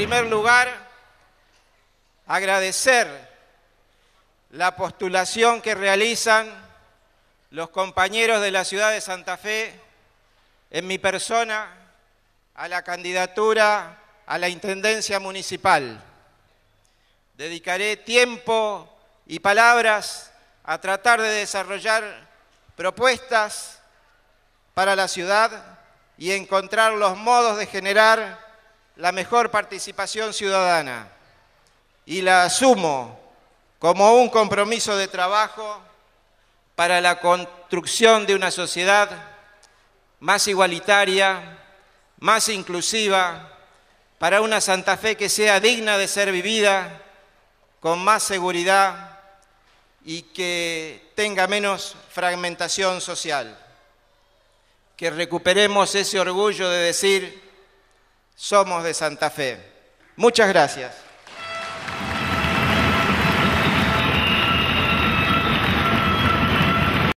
primer lugar, agradecer la postulación que realizan los compañeros de la ciudad de Santa Fe en mi persona a la candidatura a la Intendencia Municipal. Dedicaré tiempo y palabras a tratar de desarrollar propuestas para la ciudad y encontrar los modos de generar la mejor participación ciudadana. Y la asumo como un compromiso de trabajo para la construcción de una sociedad más igualitaria, más inclusiva, para una Santa Fe que sea digna de ser vivida, con más seguridad y que tenga menos fragmentación social. Que recuperemos ese orgullo de decir, somos de Santa Fe. Muchas gracias.